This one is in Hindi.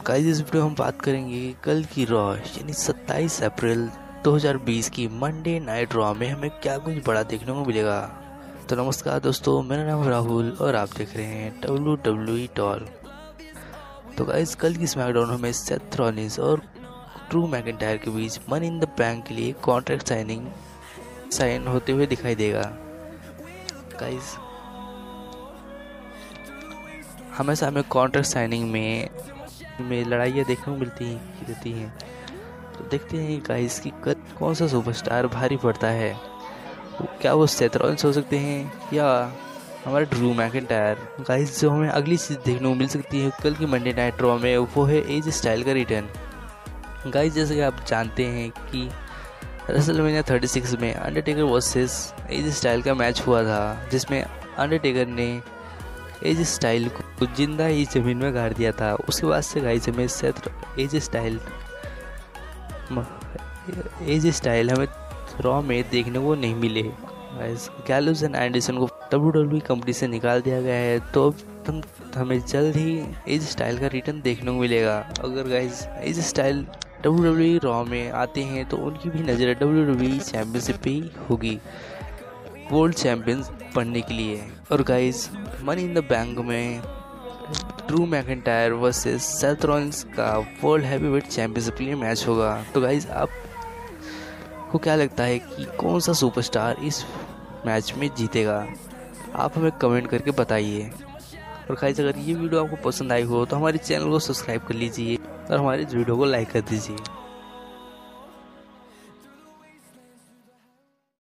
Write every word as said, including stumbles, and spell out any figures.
गाइस इस वीडियो में हम बात करेंगे कल की रॉ यानी सत्ताईस अप्रैल दो हज़ार बीस की मंडे नाइट रॉ में हमें क्या कुछ बड़ा देखने को मिलेगा। तो नमस्कार दोस्तों, मेरा नाम है राहुल और आप देख रहे हैं डब्ल्यू डब्ल्यू ई टॉल। तो गाइस कल की स्मैकडाउन हमें सेथ रॉलिंस और ड्रू मैकिंटायर के बीच मनी इन द बैंक के लिए कॉन्ट्रैक्ट साइनिंग साइन होते हुए दिखाई देगा। गाइस हमेशा हमें कॉन्ट्रैक्ट साइनिंग में में लड़ाइयाँ देखने को मिलती हैं रहती हैं। तो देखते हैं गाइस कि कौन सा सुपरस्टार भारी पड़ता है। क्या वो सेथ रॉलिंस हो सकते हैं या हमारे ड्रू मैकिंटायर। गाइस जो हमें अगली चीज़ देखने को मिल सकती है कल की मंडे नाइट रॉ में, वो है एज स्टाइल का रिटर्न। गाइस जैसे कि आप जानते हैं कि रेसलमेनिया छत्तीस में अंडरटेकर वर्सेस एज स्टाइल का मैच हुआ था, जिसमें अंडरटेकर ने एज स्टाइल को जिंदा ही जमीन में गाड़ दिया था। उसके बाद से गाइस हमें Seth AJ Styles AJ Styles हमें रॉ में देखने को नहीं मिले। गाइस गैलोस एंड एंडरसन को डब्ल्यू डब्ल्यू ई कंपनी से निकाल दिया गया है, तो हम हमें जल्द ही एज स्टाइल का रिटर्न देखने को मिलेगा। अगर guys AJ Styles W W E Raw में आते हैं तो उनकी भी नज़र डब्ल्यू डब्ल्यू ई चैंपियनशिप पे ही होगी, वर्ल्ड चैंपियन बनने के लिए। और guys money in the bank में Drew McIntyre versus Seth Rollins का वर्ल्ड हैवीवेट चैंपियनशिप के लिए मैच होगा। तो गाइस आपको क्या लगता है कि कौन सा सुपरस्टार इस मैच में जीतेगा? आप हमें कमेंट करके बताइए। और गाइस अगर ये वीडियो आपको पसंद आई हो तो हमारे चैनल को सब्सक्राइब कर लीजिए और हमारे इस वीडियो को लाइक कर दीजिए।